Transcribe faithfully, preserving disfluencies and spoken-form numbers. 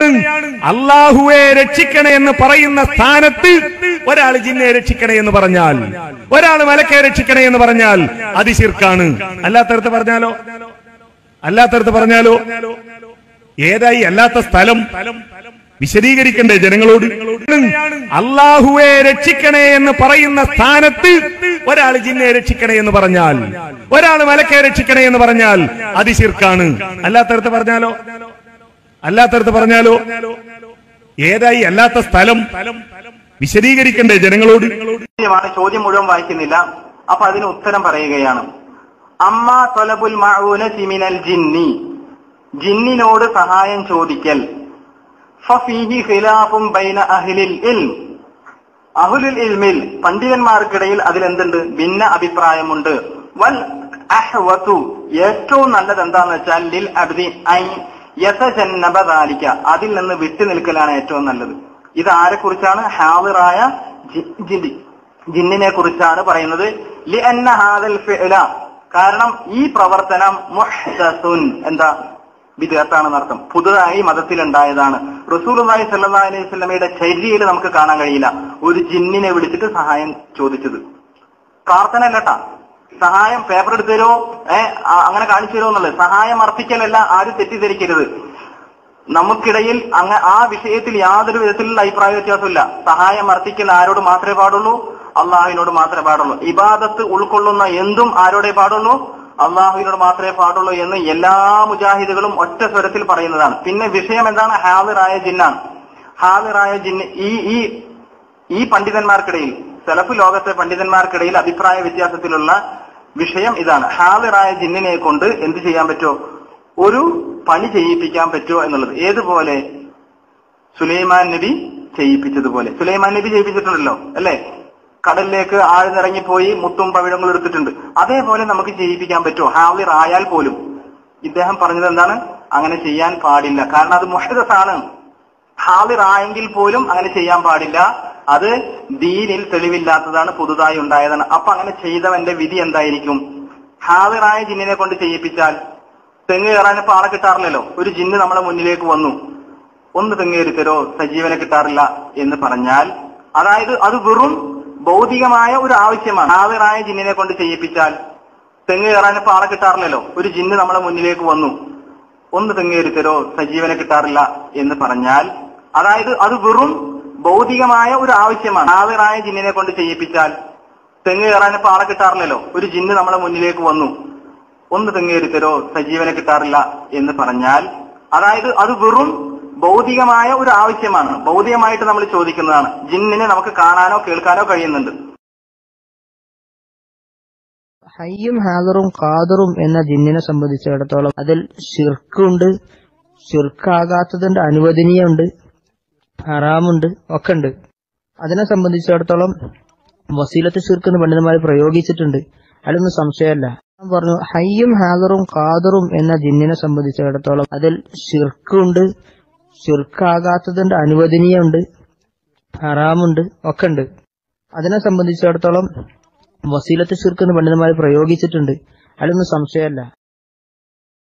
അള്ളാഹുവെ രക്ഷിക്കണേ എന്ന് പറയുന്ന സ്ഥാനത്ത് ഒരാൾ ജിന്നെ രക്ഷിക്കണേ എന്ന് പറഞ്ഞാൽ, ഒരാൾ മലക്കെ രക്ഷിക്കണേ എന്ന് പറഞ്ഞാൽ അത് ശിർക്കാണ്. അല്ലാത്തടത്ത് പറഞ്ഞാലോ അല്ലാത്തടത്ത് പറഞ്ഞാലോ ഏതായി അല്ലാത്ത സ്ഥലം വിശദീകരിക്കണ്ടേ ജനങ്ങളോട്? അള്ളാഹുവെ രക്ഷിക്കണേ എന്ന് പറയുന്ന സ്ഥാനത്ത് ഒരാൾ ജിന്നെ രക്ഷിക്കണേ എന്ന് പറഞ്ഞാൽ, ഒരാൾ മലക്കെ രക്ഷിക്കണേ എന്ന് പറഞ്ഞാൽ അത് ശിർക്കാണ്. അല്ലാത്തടത്ത് പറഞ്ഞാലോ അല്ലാത്തടത്ത് പറഞ്ഞാലോ ഏതായി അല്ലാത്ത സ്ഥലം വിശദീകരിക്കണ്ടേ ജനങ്ങളോട്? ചോദ്യം മുഴുവൻ വായിക്കുന്നില്ല, അപ്പൊ അതിന് ഉത്തരം പറയുകയാണ്. അമ്മാ ത്വലബുൽ മഊനതി മിനൽ ജിന്നി, ജിന്നിനോട് സഹായം ചോദിക്കൽ. ഫഫീഹി ഖിലാഫുൻ ബൈന അഹ്ലിൽ ഇൽം, അഹ്ലുൽ ഇൽമിൽ പണ്ഡിതന്മാർക്കിടയിൽ അതിലെന്തുണ്ട്? ഭിന്ന അഭിപ്രായമുണ്ട്. വൽ അഹ്വതു, ഏറ്റവും നല്ലത് എന്താന്ന് വെച്ചാൽ ലിൽ അബ്ദി ഐ യതജന്നബ ദാലിക, അതിൽ നിന്ന് വിട്ടു നിൽക്കലാണ് ഏറ്റവും നല്ലത്. ഇത് ആരെ കുറിച്ചാണ്? ഹാദിറായ ജിന്നിനെ കുറിച്ചാണ് പറയുന്നത്. ലിഅന്ന ഹാദൽ ഫിഅല, കാരണം ഈ പ്രവർത്തനം മുഹ്ദസുൻ, എന്താ വിദഅത്താണെന്ന് അർത്ഥം, പുതുതായി മതത്തിലുണ്ടായതാണ്. റസൂലുള്ളാഹി സ്വല്ലല്ലാഹു അലൈഹി വസല്ലമയുടെ ചര്യയിൽ നമുക്ക് കാണാൻ കഴിയില്ല ഒരു ജിന്നിനെ വിളിച്ചിട്ട് സഹായം ചോദിച്ചത്. പ്രാർത്ഥന അല്ലട്ടാ, സഹായം പേപ്പർ എടുത്തു തരുമോ, ഏഹ് അങ്ങനെ കാണിച്ചു തരുമോ എന്നുള്ളത്. സഹായം അർപ്പിക്കലല്ല, ആരും തെറ്റിദ്ധരിക്കരുത്. നമുക്കിടയിൽ അങ്ങ ആ വിഷയത്തിൽ യാതൊരു വിധത്തിലുള്ള അഭിപ്രായ വ്യത്യാസമില്ല. സഹായം അർപ്പിക്കൽ ആരോട് മാത്രമേ പാടുള്ളൂ? അള്ളാഹുവിനോട് മാത്രമേ പാടുള്ളൂ. ഇബാദത്ത് ഉൾക്കൊള്ളുന്ന എന്തും ആരോടെ പാടുള്ളൂ? അള്ളാഹുവിനോട് മാത്രമേ പാടുള്ളൂ എന്ന് എല്ലാ മുജാഹിദുകളും ഒറ്റ സ്വരത്തിൽ പറയുന്നതാണ്. പിന്നെ വിഷയം എന്താണ്? ഹാദിറായ ജിന്നാണ്. ഹാദിറായ ജിന്ന് ഈ ഈ ഈ പണ്ഡിതന്മാർക്കിടയിൽ, സലഫ് ലോകത്തെ പണ്ഡിതന്മാർക്കിടയിൽ അഭിപ്രായ വ്യത്യാസത്തിലുള്ള വിഷയം ഇതാണ്. ഹാദിറായ ജിന്നിനെ കൊണ്ട് എന്ത് ചെയ്യാൻ പറ്റുമോ? ഒരു പണി ചെയ്യിപ്പിക്കാൻ പറ്റുമോ എന്നുള്ളത്. ഏതുപോലെ? സുലൈമാൻ നബി ചെയ്യിപ്പിച്ചതുപോലെ. സുലൈമാൻ നബി ചെയ്യിപ്പിച്ചിട്ടുണ്ടല്ലോ അല്ലെ? കടലിലേക്ക് ആഴ്ന്നിറങ്ങിപ്പോയി മുത്തും പവിഴങ്ങളും എടുത്തിട്ടുണ്ട്. അതേപോലെ നമുക്ക് ചെയ്യിപ്പിക്കാൻ പറ്റുമോ? ഹാദിർ ആയാൽ പോലും. ഇദ്ദേഹം പറഞ്ഞത് എന്താണ്? അങ്ങനെ ചെയ്യാൻ പാടില്ല. കാരണം അത് മുഹ്ദസാണ്. ഹാദിർ ആയെങ്കിൽ പോലും അങ്ങനെ ചെയ്യാൻ പാടില്ല. അത് ദീനിൽ തെളിവില്ലാത്തതാണ്, പുതുതായി ഉണ്ടായതാണ്. അപ്പൊ അങ്ങനെ ചെയ്തവന്റെ വിധി എന്തായിരിക്കും? ഹാദിറായ ജിന്നിനെ കൊണ്ട് ചെയ്യിപ്പിച്ചാൽ, തെങ്ങ് കയറാനിപ്പോ ആളെ കിട്ടാറില്ലല്ലോ. ഒരു ജിന്ന് നമ്മളെ മുന്നിലേക്ക് വന്നു, ഒന്ന് തെങ്ങ് കയറിത്തരോ, സജീവനെ കിട്ടാറില്ല എന്ന് പറഞ്ഞാൽ, അതായത് അത് വെറും ഭൗതികമായ ഒരു ആവശ്യമാണ്. ഹാദിറായ ജിന്നിനെ കൊണ്ട് ചെയ്യിപ്പിച്ചാൽ, തെങ്ങ് കയറാനിപ്പോ ആളെ കിട്ടാറില്ലല്ലോ. ഒരു ജിന്ന് നമ്മളെ മുന്നിലേക്ക് വന്നു, ഒന്ന് തെങ്ങ് കയറിത്തരോ, സജീവനെ കിട്ടാറില്ല എന്ന് പറഞ്ഞാൽ, അതായത് അത് വെറും ഭൗതികമായ ഒരു ആവശ്യമാണ്. ഹാദിറായ ജിന്നിനെ കൊണ്ട് ചെയ്യിപ്പിച്ചാൽ, തെങ്ങ് കയറാനിപ്പോ ആളെ കിട്ടാറില്ലല്ലോ. ഒരു ജിന്ന് നമ്മളെ മുന്നിലേക്ക് വന്നു, ഒന്ന് തെങ്ങ് കയറിത്തരോ, സജീവനെ കിട്ടാറില്ല എന്ന് പറഞ്ഞാൽ, അതായത് അത് വെറും ഭൗതികമായ ഒരു ആവശ്യമാണ്. ഭൗതികമായിട്ട് നമ്മൾ ചോദിക്കുന്നതാണ്. ജിന്നിനെ നമുക്ക് കാണാനോ കേൾക്കാനോ കഴിയുന്നുണ്ട്. ഹയ്യും ഹാദറും ഖാദറും എന്ന ജിന്നിനെ സംബന്ധിച്ചിടത്തോളം അതിൽ ശിർക്കുണ്ട്, ശിർക്കാകാത്തതുണ്ട്, അനുവദനീയമുണ്ട്, ഹറാമുണ്ട്, ഒക്കെ ഉണ്ട്. അതിനെ സംബന്ധിച്ചിടത്തോളം വസീലത്ത് ശിർക്ക് എന്ന് പണ്ഡിതന്മാർ പ്രയോഗിച്ചിട്ടുണ്ട്. അതിലൊന്നും സംശയമല്ല. പറഞ്ഞു ഹയ്യും ഹാദറും ഖാദറും എന്ന ജിന്നിനെ സംബന്ധിച്ചിടത്തോളം അതിൽ ശിർക്കുണ്ട്, ശിർക്കാകാത്തതുണ്ട്, അനുവദനീയമുണ്ട്, ഹറാമുണ്ട്, ഒക്കെ ഉണ്ട്. അതിനെ സംബന്ധിച്ചിടത്തോളം വസീലത്ത് ശിർക്ക് എന്ന് പണ്ഡിതന്മാർ പ്രയോഗിച്ചിട്ടുണ്ട്. അതിലൊന്നും സംശയമല്ല.